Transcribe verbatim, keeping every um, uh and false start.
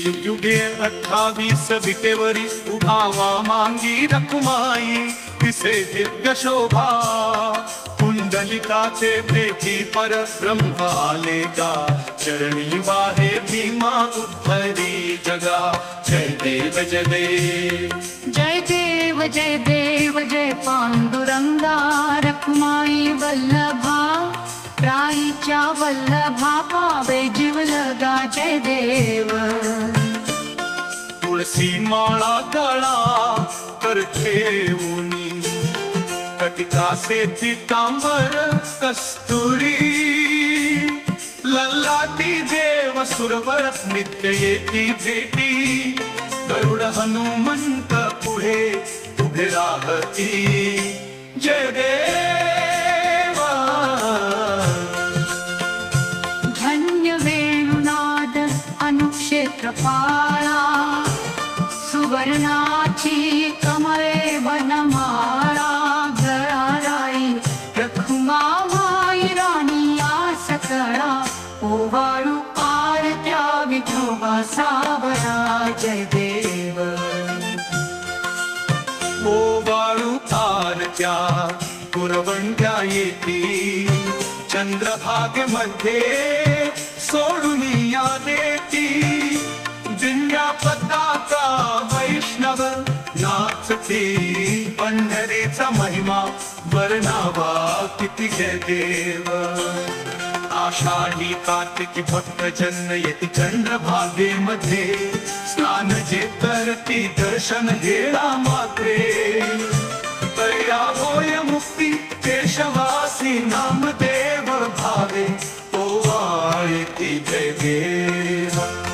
युगे अठ्ठावीस विटेवरी उभावा मांगी रखुमाई तिसे दिव्य शोभा कुंडलिकाचे भेटी पर ब्रह्म आले गा चरणी वाहे भीमा उद्धरी जगा जय देव जय देव जय देव जय देव जय पांडुरंगा रखुमाई वल्लभा राईच्या वल्लभा पावे जीव लगा जय देव तुळसी माळा गळा कर ठेवूनी कटिकासे पितांबर कस्तुरी ललाटी देव सुरवर नित्य येती भेटी गरुड हनुमंत पुढे उभे राहती जय देवा धन्य वेणुनाद अनुक्षेत्र पाळा सुवर्णाची कमळे वनमाळा गळाराई रखुमाई राणी सकळा ओवाळू आरत्या विठोबा सावळा जय देव ओवाळू आरत्या पुरवंट्या येती चंद्रभागेमध्ये सोडून या देती दिव्या पताका वैष्णव नाचती पंढरीचा महिमा वर्णावा किती जय देव आषाढी कार्तिकी भक्त जन येती चंद्रभागेमध्ये स्नान जे करती दर्शन घेला मात्रे तया होय मुक्ती केशवासी नामदेव भावे ओवाळती जय देव